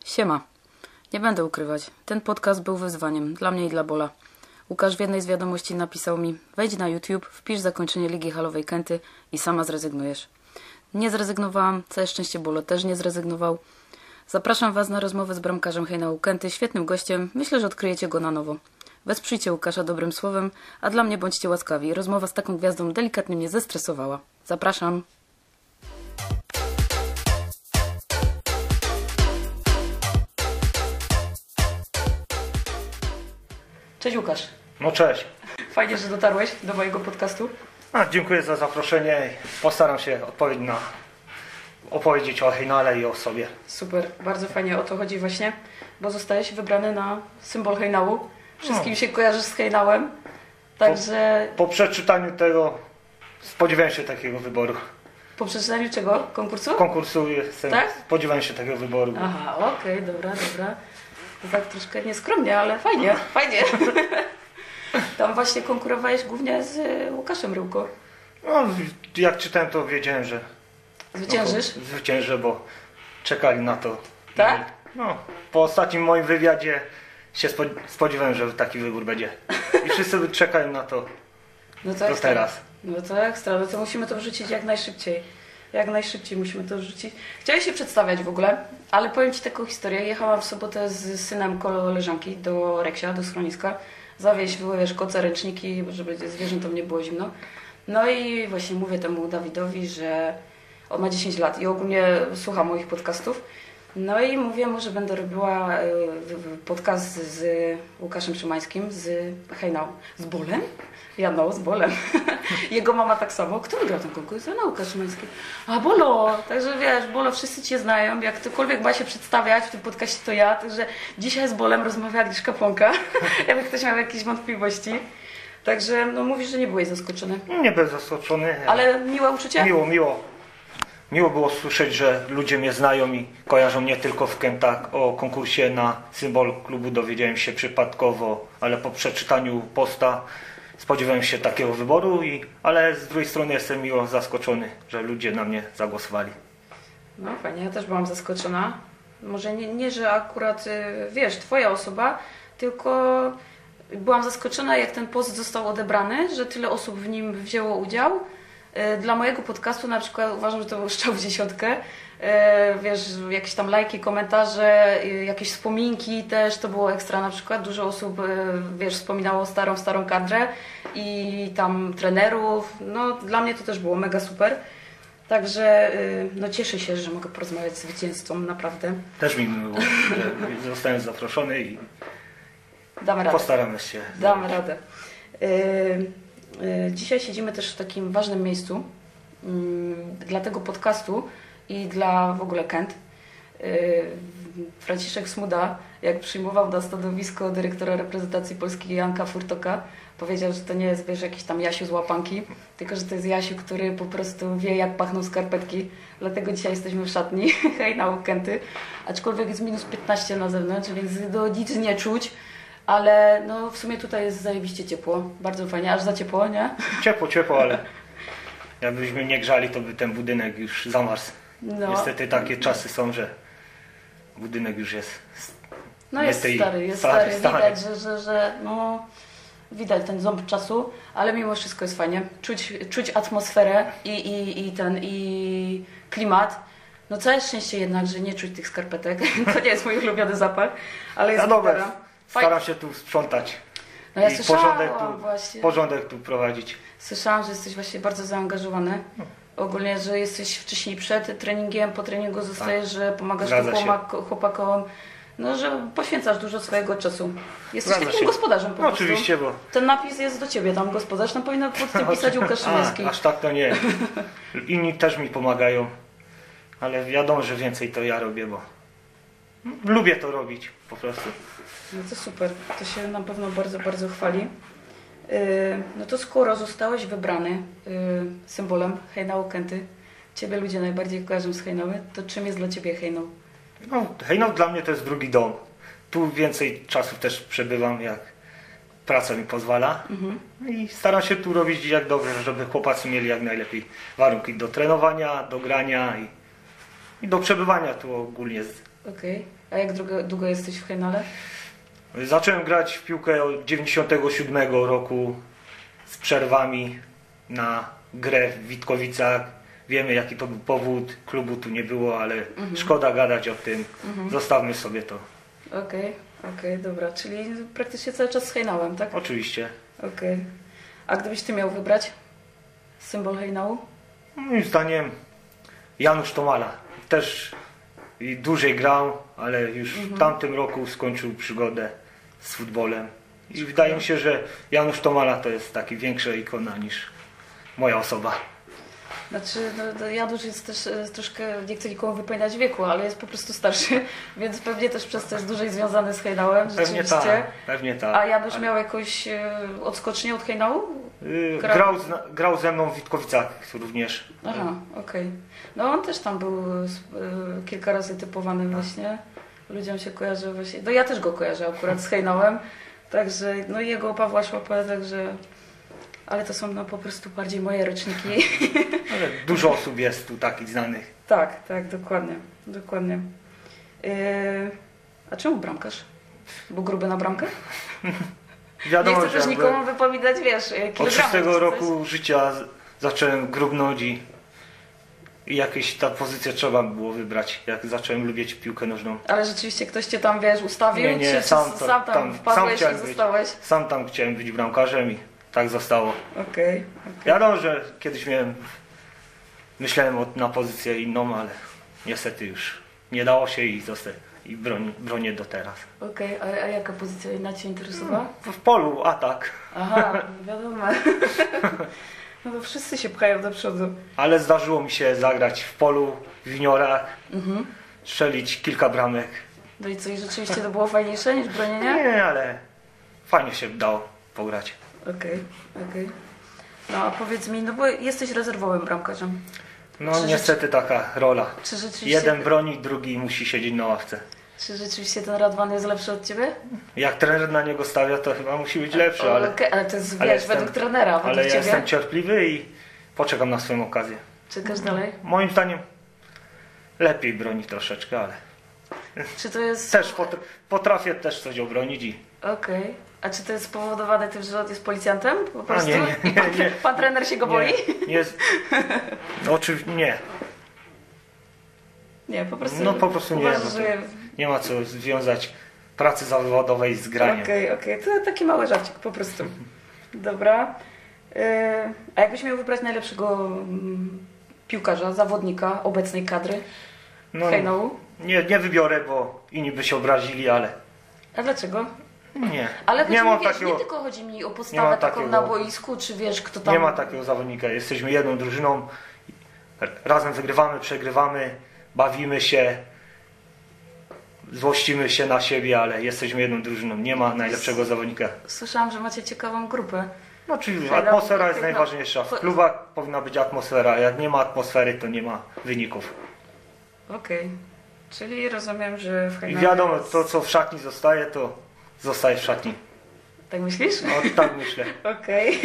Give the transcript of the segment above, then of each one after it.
Siema. Nie będę ukrywać. Ten podcast był wyzwaniem dla mnie i dla Bola. Łukasz w jednej z wiadomości napisał mi: wejdź na YouTube, wpisz zakończenie Ligi Halowej Kęty i sama zrezygnujesz. Nie zrezygnowałam, całe szczęście Bolo też nie zrezygnował. Zapraszam Was na rozmowę z bramkarzem Hejnału Kęty, świetnym gościem. Myślę, że odkryjecie go na nowo. Wesprzyjcie Łukasza dobrym słowem, a dla mnie bądźcie łaskawi. Rozmowa z taką gwiazdą delikatnie mnie zestresowała. Zapraszam. Cześć Łukasz. No cześć. Fajnie, że dotarłeś do mojego podcastu. Dziękuję za zaproszenie. Postaram się opowiedzieć o Hejnale i o sobie. Super, bardzo fajnie o to chodzi właśnie, bo zostałeś wybrany na symbol Hejnału. Wszystkim się kojarzysz z Hejnałem, także... Po przeczytaniu tego spodziewałem się takiego wyboru. Po przeczytaniu czego? Konkursu? Konkursu tak? Spodziewałem się takiego wyboru. Aha, okej, dobra. To tak troszkę nieskromnie, ale fajnie. Tam właśnie konkurowałeś głównie z Łukaszem Ryłko. No, jak czytałem, to wiedziałem, że Zwyciężysz? Zwyciężę, bo czekali na to. Tak? Po ostatnim moim wywiadzie się spodziewałem, że taki wybór będzie. I wszyscy czekają na to No to do ekstra. teraz. No to ekstra, no to musimy to wrzucić jak najszybciej. Jak najszybciej musimy to wrzucić. Chciałeś się przedstawiać w ogóle, ale powiem Ci taką historię. Jechałam w sobotę z synem koleżanki do Reksia, do schroniska. Zawieźć, wiesz, koce, ręczniki, żeby zwierzętom nie było zimno. No i właśnie mówię temu Dawidowi, że on ma 10 lat i ogólnie słucha moich podcastów. No i mówię mu, że będę robiła podcast z Łukaszem Szymańskim, z Hejnał. Z Bolem? Ja no, z Bolem. Jego mama tak samo. Kto wygrał ten konkurs? No, Łukasz Szymański. A Bolo! Także wiesz, Bolo, wszyscy Cię znają. Jak ktokolwiek ma się przedstawiać w tym podcaście, to ja. Także dzisiaj z Bolem rozmawia Agnieszka Płonka. Jakby ktoś miał jakieś wątpliwości. Także no, mówisz, że nie byłeś zaskoczony. Nie byłem zaskoczony. Ale miłe uczucie? Miło było słyszeć, że ludzie mnie znają i kojarzą nie tylko w Kętach. O konkursie na symbol klubu dowiedziałem się przypadkowo, ale po przeczytaniu posta spodziewałem się takiego wyboru, ale z drugiej strony jestem miło zaskoczony, że ludzie na mnie zagłosowali. No fajnie, ja też byłam zaskoczona. Może nie, że akurat, wiesz, Twoja osoba, tylko byłam zaskoczona, jak ten post został odebrany, że tyle osób w nim wzięło udział. Dla mojego podcastu na przykład uważam, że to był strzał w dziesiątkę. Wiesz, jakieś tam lajki, komentarze, jakieś wspominki też, to było ekstra na przykład. Dużo osób, wiesz, wspominało starą kadrę i tam trenerów. No dla mnie to też było mega super. Także no cieszę się, że mogę porozmawiać z zwycięzcą, naprawdę. Też mi miło, że zostałem zaproszony i damy radę. Postaramy się. Damy radę. Dzisiaj siedzimy też w takim ważnym miejscu dla tego podcastu i dla w ogóle Kęt. Franciszek Smuda, jak przyjmował na stanowisko dyrektora reprezentacji Polski Janka Furtoka, powiedział, że to nie jest, wiesz, jakiś tam Jasiu z łapanki, tylko że to jest Jasiu, który po prostu wie, jak pachną skarpetki. Dlatego dzisiaj jesteśmy w szatni Hejnału Kęty, aczkolwiek jest minus 15 na zewnątrz, więc nic nie czuć. Ale no w sumie tutaj jest zajebiście ciepło, bardzo fajnie, aż za ciepło, nie? Ciepło, ale jakbyśmy nie grzali, to by ten budynek już zamarzł. No. Niestety takie czasy są, że budynek już jest... No jest stary. Widać, że no, widać ten ząb czasu, ale mimo wszystko jest fajnie. Czuć atmosferę i klimat. No całe szczęście jednak, że nie czuć tych skarpetek. To nie jest mój ulubiony zapach, ale jest gitara. Staram się tu sprzątać no ja i porządek tu prowadzić. Słyszałam, że jesteś właśnie bardzo zaangażowany. Ogólnie, że jesteś wcześniej przed treningiem, po treningu zostajesz, że pomagasz chłopakom. No, że poświęcasz dużo swojego czasu. Jesteś takim gospodarzem po prostu. Oczywiście, bo... Ten napis jest do Ciebie, tam gospodarz, tam powinno pod tym pisać Łukasz Szymański. Aż tak to nie. Inni też mi pomagają, ale wiadomo, że więcej to ja robię, bo lubię to robić po prostu. No to super, to się na pewno bardzo, bardzo chwali. No to skoro zostałeś wybrany symbolem Hejnału Kęty, Ciebie ludzie najbardziej kojarzą z Hejnały, to czym jest dla Ciebie Hejnał? No, Hejnał dla mnie to jest drugi dom. Tu więcej czasu też przebywam, jak praca mi pozwala. I staram się tu robić jak dobrze, żeby chłopacy mieli jak najlepiej warunki do trenowania, do grania i do przebywania tu ogólnie Okej. A jak długo jesteś w Hejnale? Zacząłem grać w piłkę od 97 roku z przerwami na grę w Witkowicach. Wiemy, jaki to był powód. Klubu tu nie było, ale szkoda gadać o tym. Zostawmy sobie to. Okej, dobra. Czyli praktycznie cały czas z Hejnałem, tak? Oczywiście. Okej. A gdybyś ty miał wybrać symbol Hejnału? Moim zdaniem Janusz Tomala. Też i dłużej grał, ale już w tamtym roku skończył przygodę z futbolem. I wydaje mi się, że Janusz Tomala to jest taki większa ikona niż moja osoba. Znaczy, Janusz jest też troszkę, nie chcę nikomu wypełniać wieku, ale jest po prostu starszy, więc pewnie też przez to jest dłużej związany z Hejnałem, Pewnie rzeczywiście. tak, pewnie tak. A Janusz miał jakąś odskocznię od Hejnału? Grał ze mną w Witkowicach również. Aha, okej. No on też tam był kilka razy typowany właśnie. Ludziom się kojarzy właśnie. No ja też go kojarzę akurat z Hejnałem. Także, no i jego Pawła Szłapę, także... Ale to są no, po prostu bardziej moje roczniki. Ale dużo osób jest tu takich znanych. Tak, dokładnie. A czemu bramkarz? Był gruby na bramkę? Wiadomo, Nie chcę też nikomu wypominać, wiesz, od 6 roku życia zacząłem grubnąć i jakieś ta pozycja trzeba było wybrać, jak zacząłem lubić piłkę nożną. Ale rzeczywiście ktoś cię tam, wiesz, ustawił? Nie, czy sam tam wpadłeś i zostałeś? Sam tam chciałem być bramkarzem i tak zostało. Okej. Wiadomo, że kiedyś myślałem na pozycję inną, ale niestety już nie dało się i bronię do teraz. Okej, a jaka pozycja inna cię interesowała? W polu atak. Aha, wiadomo. No to wszyscy się pchają do przodu. Ale zdarzyło mi się zagrać w polu, w juniorach, strzelić kilka bramek. No i co, i rzeczywiście to było fajniejsze niż bronienie? Nie, ale fajnie się dało pograć. Okej. No a powiedz mi, no bo jesteś rezerwowym bramkarzem. No niestety taka rola. Czy rzeczywiście... Jeden broni, drugi musi siedzieć na ławce. Czy rzeczywiście ten Radwan jest lepszy od ciebie? Jak trener na niego stawia, to chyba musi być lepszy, ale to jest, wiesz, według trenera, według ale ja ciebie. jestem cierpliwy i poczekam na swoją okazję. Czekasz dalej? Moim zdaniem lepiej broni troszeczkę, ale Czy to jest... też potrafię też coś obronić i... Okej. A czy to jest spowodowane tym, że on jest policjantem? Po prostu? Nie. Pan trener się go boi? Nie. No, oczywiście nie. Nie, po prostu... No po prostu nie. Uważasz, że... Nie ma co związać pracy zawodowej z graniem. Okej. To taki mały żarcik po prostu. Dobra. A jakbyś miał wybrać najlepszego piłkarza, zawodnika obecnej kadry Hejnału? Nie wybiorę, bo inni by się obrazili, ale... A dlaczego? Nie. Ale nie, mam wiesz, takiego, nie tylko chodzi mi o postawę taką na boisku, czy wiesz, kto tam... nie ma takiego zawodnika. Jesteśmy jedną drużyną. Razem wygrywamy, przegrywamy, bawimy się, złościmy się na siebie, ale jesteśmy jedną drużyną. Nie ma najlepszego zawodnika. Słyszałam, że macie ciekawą grupę. No oczywiście, atmosfera jest najważniejsza. W klubach powinna być atmosfera. Jak nie ma atmosfery, to nie ma wyników. Okej. Czyli rozumiem, że w I Hejnale wiadomo, jest... to co w szatni zostaje, to zostaje w szatni. Tak myślisz? No tak myślę. Okej.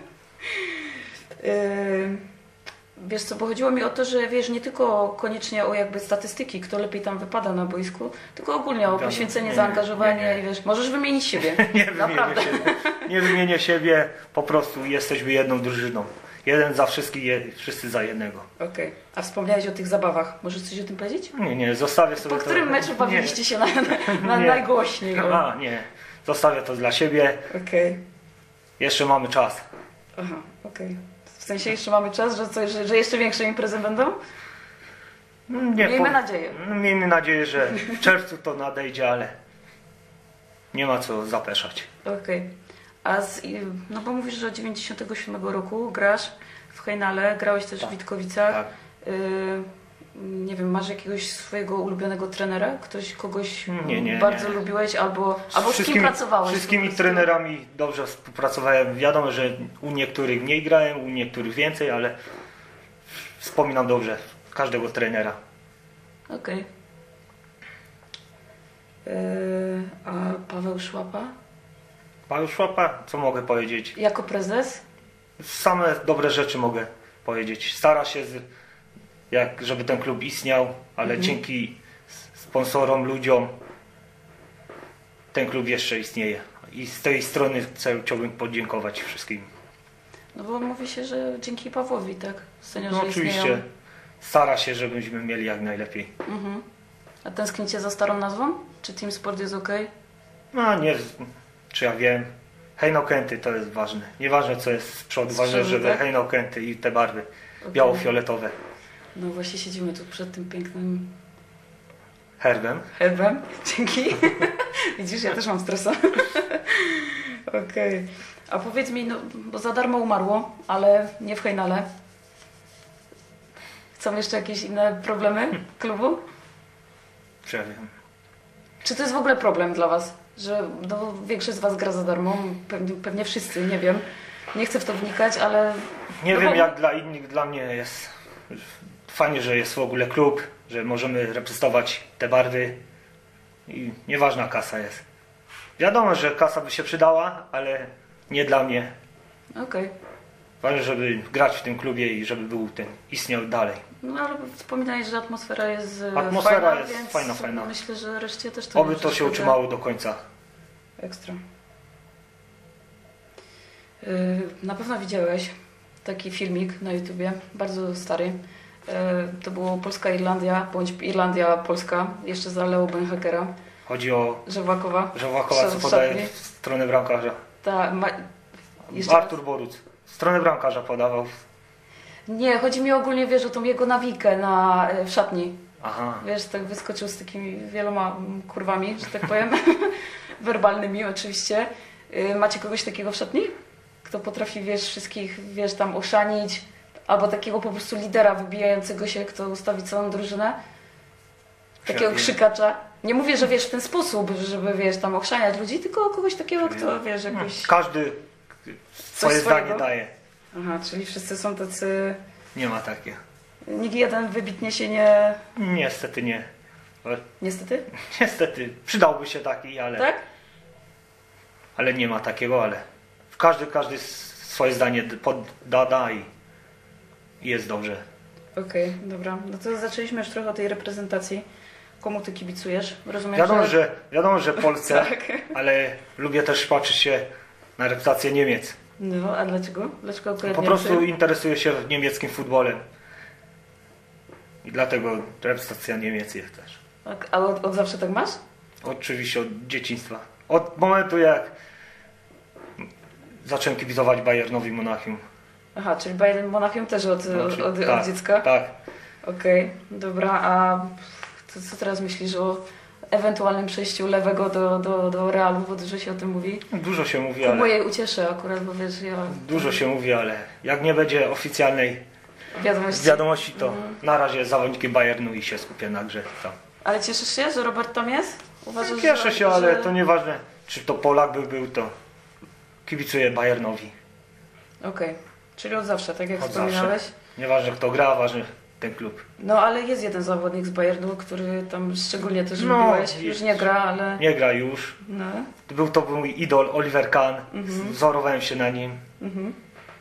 Wiesz co, bo chodziło mi o to, że wiesz, nie tylko koniecznie o jakby statystyki, kto lepiej tam wypada na boisku, tylko ogólnie o poświęcenie, zaangażowanie i wiesz, możesz wymienić siebie. Nie wymienię siebie, po prostu jesteśmy jedną drużyną. Jeden za wszystkich, wszyscy za jednego. Okej. A wspomniałeś o tych zabawach. Możesz coś o tym powiedzieć? Nie, zostawię sobie Po którym meczu bawiliście się na Nie. najgłośniej? Nie. Zostawię to dla siebie. Okej. Jeszcze mamy czas. Aha, okej. W sensie jeszcze mamy czas, że jeszcze większe imprezy będą? Miejmy nadzieję. Miejmy nadzieję, że w czerwcu to nadejdzie, ale nie ma co zapeszać. Okej. No bo mówisz, że od 97 roku grasz w Hejnale, grałeś też w Witkowicach. Tak. Nie wiem, masz jakiegoś swojego ulubionego trenera? Kogoś Nie. bardzo lubiłeś albo z kim pracowałeś? Z wszystkimi trenerami dobrze współpracowałem. Wiadomo, że u niektórych mniej grałem, u niektórych więcej, ale wspominam dobrze każdego trenera. Okej. A Paweł Szłapa? Paweł Szłapa, co mogę powiedzieć? Jako prezes? Same dobre rzeczy mogę powiedzieć. Stara się, żeby ten klub istniał, ale dzięki sponsorom, ludziom. Ten klub jeszcze istnieje. I z tej strony chciałbym podziękować wszystkim. No bo mówi się, że dzięki Pawłowi, tak? Seniorzy No oczywiście istnieją. stara się, żebyśmy mieli jak najlepiej. Mhm. A tęsknicie za starą nazwą? Czy Team Sport jest ok? No nie, czy ja wiem. Hejnokęty to jest ważne. Nieważne co jest z przodu, ważne, przodu, żeby tak? hejnokęty i te barwy Okay. biało-fioletowe. No właśnie siedzimy tu przed tym pięknym Herbem. herbem. Dzięki. Widzisz, ja też mam stresa. Okej. A powiedz mi, no bo za darmo umarło, ale nie w Hejnale. Są jeszcze jakieś inne problemy klubu? Czy ja wiem. Czy to jest w ogóle problem dla Was? Że no, większość z Was gra za darmo, pewnie wszyscy, nie wiem. Nie chcę w to wnikać, ale... Nie no wiem bo- jak dla innych, dla mnie jest fajnie, że jest w ogóle klub, że możemy reprezentować te barwy i nieważna kasa jest. Wiadomo, że kasa by się przydała, ale nie dla mnie. Okej. Ważne, żeby grać w tym klubie i żeby był ten istniał dalej. No ale wspominałeś, że atmosfera jest Atmosfera fajna, jest więc fajna. myślę, że reszcie też to Oby nie to się przeszkadza. utrzymało do końca. Ekstra. Na pewno widziałeś taki filmik na YouTubie, bardzo stary. To było Polska-Irlandia, bądź Irlandia-Polska, jeszcze za Leo Benhakera, Chodzi o Żewakowa. Żołakowa, co podaje w stronę bramkarza. Jeszcze raz. Artur Boruc. W stronę bramkarza podawał. Nie, chodzi mi ogólnie, wiesz, o tą jego nawikę w szatni. Aha. Wiesz, tak wyskoczył z takimi wieloma kurwami, że tak powiem, werbalnymi oczywiście. Macie kogoś takiego w szatni? Kto potrafi, wiesz, wszystkich, wiesz, tam oszanić, albo takiego po prostu lidera wybijającego się, kto ustawi całą drużynę? Takiego krzykacza. Nie mówię, że wiesz, w ten sposób, żeby, wiesz, tam ochrzaniać ludzi, tylko kogoś takiego, kto, wiesz, jakoś... Każdy swoje swojego? zdanie daje. Aha, czyli wszyscy są tacy... Nie ma takie. Nikt jeden wybitnie się nie... Niestety nie. Niestety? Niestety, przydałby się taki, ale, Tak? ale nie ma takiego, ale każdy swoje zdanie da i jest dobrze. Okej, dobra. No to zaczęliśmy już trochę o tej reprezentacji. Komu ty kibicujesz? Rozumiem, Wiadomo, że Polsce, Tak. ale lubię też patrzeć się na reprezentację Niemiec. No, a dlaczego? Dlaczego akurat Po Niemcy? prostu interesuję się niemieckim futbolem. I dlatego reprezentacja Niemiec jest też. A od zawsze tak masz? Oczywiście od dzieciństwa. Od momentu jak zacząłem kibicować Bayernowi Monachium. Aha, czyli Bayern Monachium też od Tak, dziecka? Tak. Okej, dobra. A co teraz myślisz o ewentualnym przejściu lewego do Realu, bo dużo się o tym mówi? Dużo się mówi, Ku ale mojej ucieszy akurat, bo wiesz, ja... dużo się mówi, ale jak nie będzie oficjalnej Wiadomości. to na razie zawodnikiem Bayernu i się skupię na grze tam. Ale cieszysz się, że Robert tam jest? Uważasz, Cieszę się, ale że... to nieważne, czy to Polak był, to kibicuję Bayernowi. Okej, czyli od zawsze, tak jak Od wspominałeś. Nieważne kto gra, ważny ten klub. No ale jest jeden zawodnik z Bayernu, który tam szczególnie też No, lubiłeś. Już jest. nie gra, ale... Nie gra już. No. To był mój idol Oliver Kahn. Wzorowałem się na nim. Mhm.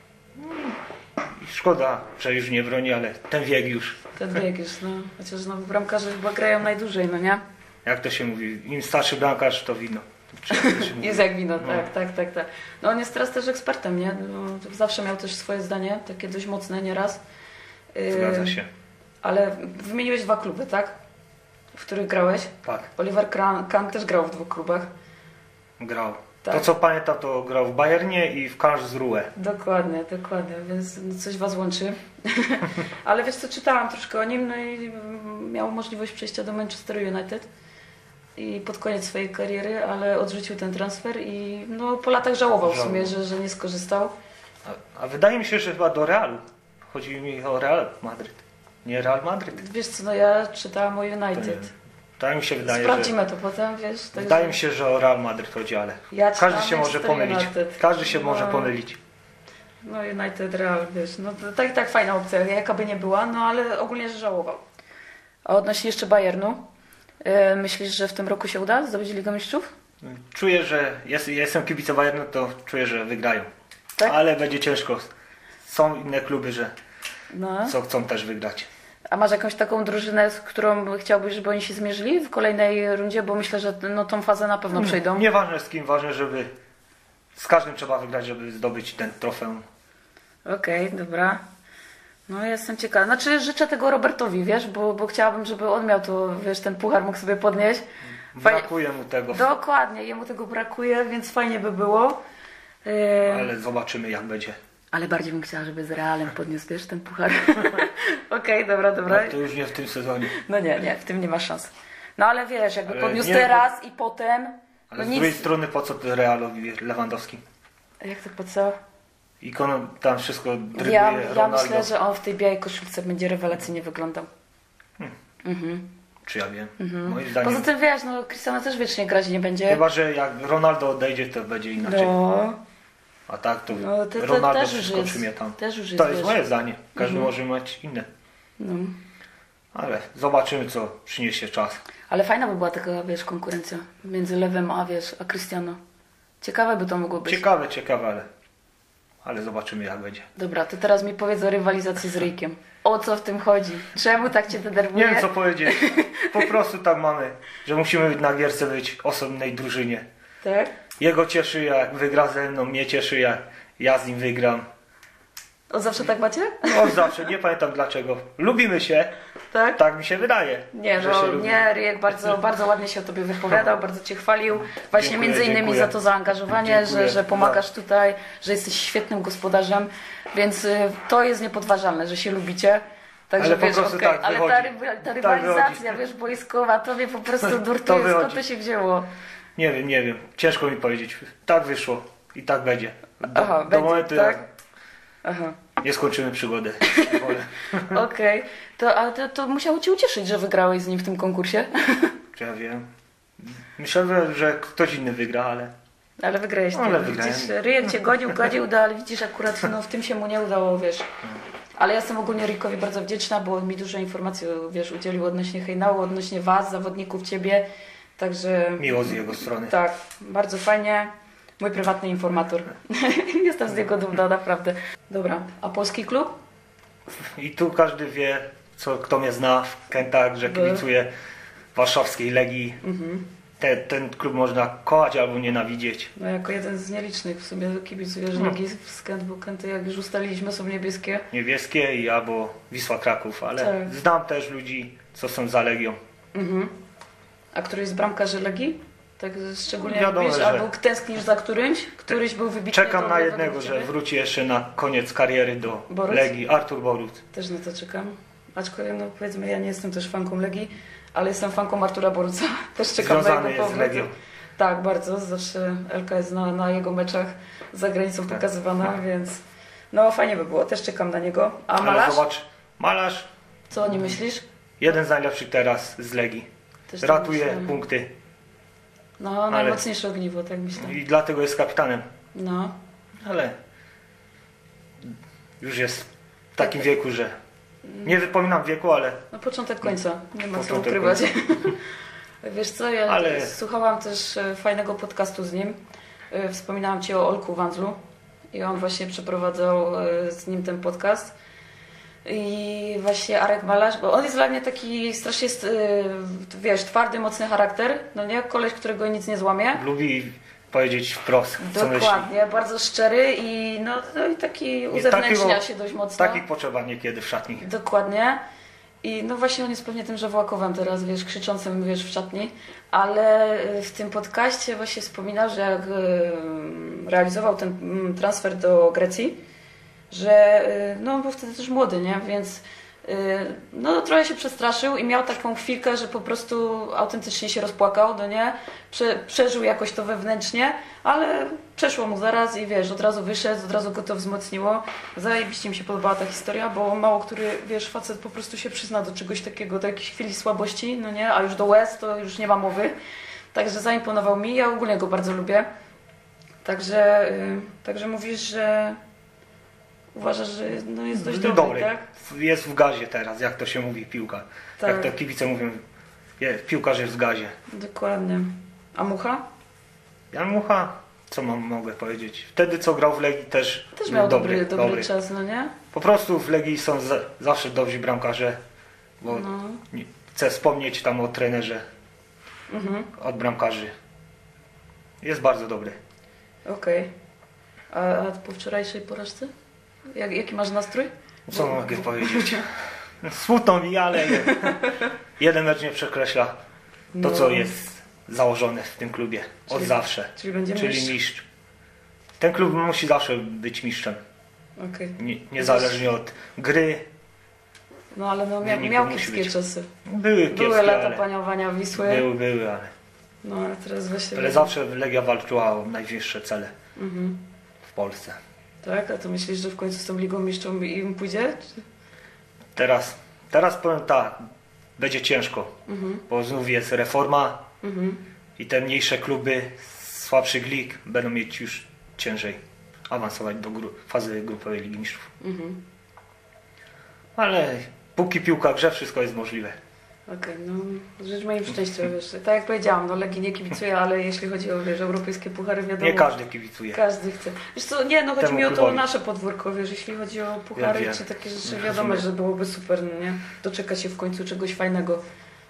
I szkoda, że już nie broni, ale ten wiek już. Ten wiek już, no. Chociaż no, bramkarze chyba grają najdłużej, no nie? Jak to się mówi? Im starszy bramkarz, to wino. Czy jak to się mówi? Jest jak wino, No. tak. No on jest teraz też ekspertem, nie? No, zawsze miał też swoje zdanie, takie dość mocne nieraz. Zgadza się. Ale wymieniłeś 2 kluby, tak? W których grałeś. Tak, Oliver Kahn też grał w 2 klubach. grał. Tak. To co pamiętam, to grał w Bayernie i w Karlsruhe. Dokładnie, więc no, coś was łączy. Ale wiesz co, czytałam troszkę o nim, no i miał możliwość przejścia do Manchester United i pod koniec swojej kariery, ale odrzucił ten transfer i no po latach żałował w sumie, że nie skorzystał. A wydaje mi się, że chyba do Realu. Chodzi mi o Real Madryt. Nie Real Madryt. Wiesz co, no ja czytałam o To nie United. wiem. Tak mi się wydaje, Sprawdzimy to potem, wiesz. także- Wydaje mi się, że o Real Madryt chodzi, ale Ja czytałam każdy się może Manchester pomylić. United. Każdy się No. może pomylić. No United Real, wiesz, no to tak fajna opcja, jaka by nie była, no ale ogólnie, że żałował. A odnośnie jeszcze Bayernu, myślisz, że w tym roku się uda zdobyć Ligę Mistrzów? Czuję, że jestem kibicem Bayernu, to czuję, że wygrają. Tak? Ale będzie ciężko. Są inne kluby, No. co chcą też wygrać. A masz jakąś taką drużynę, z którą chciałbyś, żeby oni się zmierzyli w kolejnej rundzie? Bo myślę, że no, tą fazę na pewno przejdą. Nieważne z kim, ważne, żeby z każdym trzeba wygrać, żeby zdobyć ten trofeum. Okej, dobra. No jestem ciekawa. Znaczy życzę tego Robertowi, wiesz, bo chciałabym, żeby on miał to, wiesz, ten puchar mógł sobie podnieść. Brakuje mu tego, Dokładnie, jemu tego brakuje, więc fajnie by było. ale zobaczymy jak będzie. Ale bardziej bym chciała, żeby z Realem podniósł, wiesz, ten puchar. Okej, dobra. No, to już nie w tym sezonie. No nie, w tym nie ma szans. No ale wiesz, jakby Ale podniósł nie, teraz i potem... Ale no z drugiej strony po co to Realowi Lewandowski? Jak to po co? Ikoną tam wszystko drybuje Ja Ronaldo. myślę, że on w tej białej koszulce będzie rewelacyjnie wyglądał. Czy ja wiem? Moim zdaniem. Poza tym wiesz, no Cristiano też wiecznie grać nie będzie. Chyba, że jak Ronaldo odejdzie, to będzie inaczej. No, A tak to no to Ronaldo też już przeskoczy jest. mnie tam. Też już jest, To jest wiesz. moje zdanie. Każdy może mieć inne. No. Ale zobaczymy, co przyniesie czas. Ale fajna by była taka, wiesz, konkurencja między Lewem a, wiesz, a Cristiano. Ciekawe by to mogło być. Ciekawe, ale zobaczymy jak będzie. Dobra, to teraz mi powiedz o rywalizacji z Ryjkiem. O co w tym chodzi? Czemu tak cię denerwuje? Nie wiem co powiedzieć. Po prostu tak mamy, że musimy na gierce być osobnej drużynie. Tak? Jego cieszy jak wygra ze mną, mnie cieszy jak ja z nim wygram. Od zawsze tak macie? No zawsze, nie pamiętam dlaczego. Lubimy się, Tak? tak mi się wydaje. Nie, że no się lubimy. nie, Ryjek bardzo ładnie się o tobie wypowiadał, bardzo cię chwalił. Właśnie Dziękuję, między innymi dziękuję. za to zaangażowanie, Dziękuję. że pomagasz tutaj, że jesteś świetnym gospodarzem, więc to jest niepodważalne, że się lubicie. Także Ale po wiesz, prostu okej, tak ale wychodzi. ta Tak rywalizacja, wiesz, boiskowa, tobie po prostu To nurtuje, skąd wychodzi. to się wzięło. Nie wiem. Ciężko mi powiedzieć. Tak wyszło i tak będzie. Aha, Do będzie, momentu tak? jak Aha, nie skończymy przygodę. Wolę. okej. Ale to musiało cię ucieszyć, że wygrałeś z nim w tym konkursie. Czy ja wiem. Myślałem, że ktoś inny wygra, ale Ale wygrałeś ty. Ale wygrałem. Widzisz, Ryjek cię godził, ale widzisz, akurat no, w tym się mu nie udało, wiesz. Ale ja jestem ogólnie Ryjkowi bardzo wdzięczna, bo on mi dużo informacji, wiesz, udzielił odnośnie hejnału, odnośnie was, zawodników, ciebie. Także miło z jego strony. tak, bardzo fajnie. Mój prywatny informator. Jestem z niego dumna, naprawdę. Dobra, a polski klub? I tu każdy wie, kto mnie zna w Kętach, że kibicuję warszawskiej Legii. Ten klub można kochać albo nienawidzieć. No jako jeden z nielicznych w sumie kibicujesz Legii z Kęt, bo Kęty, jak już ustaliliśmy, są niebieskie. Niebieskie i albo Wisła Kraków, ale Tak. znam też ludzi, co są za Legią. A któryś z bramkarzy Legii? Tak szczególnie Wiadomo, lubisz, że- albo tęsknisz za którymś? Któryś był wybitny. Czekam to na według jednego, ciebie? że wróci jeszcze na koniec kariery do Boruc? Legii. Artur Boruc. Też na to czekam. Aczkolwiek, no powiedzmy, ja nie jestem też fanką Legii, ale jestem fanką Artura Boruca. Też czekam Związany na jego jest z powrót. Legią. Tak, bardzo. Zawsze Elka jest na jego meczach za granicą Tak. pokazywana, więc no fajnie by było. Też czekam na niego. A Ale Malarz? zobacz, Malarz, Co o nim myślisz? jeden z najlepszych teraz z Legii. Też tak Ratuje myślę. punkty No, najmocniejsze ogniwo, tak myślę. i dlatego jest kapitanem. No. Ale już jest w takim wieku, że nie wypominam wieku, ale No początek końca, nie ma co Początek ukrywać. Wiesz co, ja Ale- słuchałam też fajnego podcastu z nim. Wspominałam Ci o Olku Wandlu i on właśnie przeprowadzał z nim ten podcast. I właśnie Arek Malarz, bo on jest dla mnie taki strasznie, wiesz, twardy, mocny charakter, no nie? Koleś, którego nic nie złamie. lubi powiedzieć wprost, co myśli. Dokładnie, bardzo szczery i no i taki uzewnętrznia się dość mocno. Takich potrzeba niekiedy w szatni. Dokładnie. I no właśnie on jest pewnie tym żewłakowem teraz, wiesz, krzyczącym, wiesz, w szatni, ale w tym podcaście właśnie wspominał, że jak realizował ten transfer do Grecji, że no był wtedy też młody, nie? Więc no trochę się przestraszył i miał taką chwilkę, że po prostu autentycznie się rozpłakał, no nie? Przeżył jakoś to wewnętrznie, ale przeszło mu zaraz i wiesz, od razu wyszedł, od razu go to wzmocniło. Zajebiście mi się podobała ta historia, bo mało który, wiesz, facet po prostu się przyzna do czegoś takiego, do jakiejś chwili słabości, no nie? A już do łez to już nie ma mowy. Także zaimponował mi, ja ogólnie go bardzo lubię. Także mówisz, że uważasz, że no jest dość dobry, tak? Jest w gazie teraz, jak to się mówi, piłka. Tak. Jak to kibice mówią, piłkarz jest w gazie. Dokładnie. A Mucha? Jan Mucha, co mogę powiedzieć? Wtedy, co grał w Legii, też Też był miał dobry czas, no nie? Po prostu w Legii są zawsze dobrzy bramkarze. bo chcę wspomnieć tam o trenerze, od bramkarzy. Jest bardzo dobry. Okej. A po wczorajszej porażce? Jaki masz nastrój? Co mogę powiedzieć? Smutno mi, ale jeden mecz nie przekreśla to, co jest założone w tym klubie od zawsze. Czyli mistrz. Ten klub musi zawsze być mistrzem. Okay. Niezależnie od gry. No ale miał kiepskie czasy. Były lata paniowania Wisły. Były, ale... No ale teraz właśnie... Ale zawsze Legia walczyła o najwyższe cele w Polsce. Tak? A to myślisz, że w końcu z tą Ligą Mistrzów im pójdzie? Czy... Teraz powiem tak, będzie ciężko, bo znów jest reforma i te mniejsze kluby z słabszych lig będą mieć już ciężej awansować do fazy grupowej Ligi Mistrzów. Ale póki piłka grze, wszystko jest możliwe. Okej, no życzmy im szczęścia, wiesz. Tak jak powiedziałam, no Legii nie kibicuję, ale jeśli chodzi o, wiesz, europejskie puchary, wiadomo... Nie każdy kibicuje. Każdy chce. Wiesz co, nie, no chodzi mi o to nasze podwórko, wiesz, jeśli chodzi o puchary czy takie rzeczy, wiadomo, że byłoby super, no nie? Doczeka się w końcu czegoś fajnego.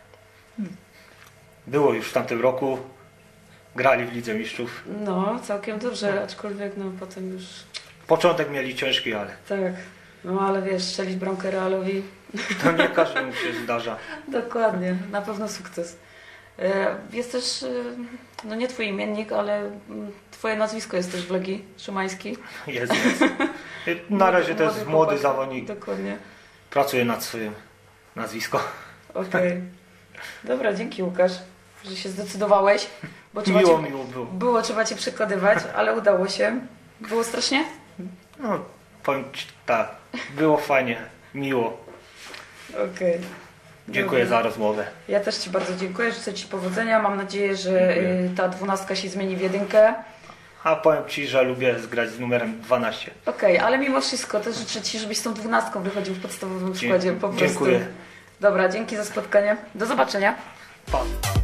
Było już w tamtym roku, grali w Lidze Mistrzów. No, całkiem dobrze, aczkolwiek no potem już... Początek mieli ciężki, ale... Tak, no ale wiesz, strzelić bramkę Realowi... To nie każdemu się zdarza. Dokładnie, na pewno sukces. Jest też, no nie twój imiennik, ale twoje nazwisko jest też w Legii, Szymański. Jest. Na razie to jest młody zawodnik. Dokładnie. Pracuje nad swoim nazwiskiem. Okej. Dobra, dzięki Łukasz, że się zdecydowałeś. Bo Miło było. Było trzeba cię przekładywać, ale udało się. Było strasznie? No, powiem ci tak, było fajnie, miło. Okej. Dziękuję za rozmowę. Ja też ci bardzo dziękuję, życzę ci powodzenia. Mam nadzieję, że ta 12 się zmieni w 1. A powiem ci, że lubię grać z numerem 12. Okej, ale mimo wszystko też życzę ci, żebyś z tą 12 wychodził w podstawowym składzie po prostu. Dziękuję. Dobra, dzięki za spotkanie. Do zobaczenia. Pa.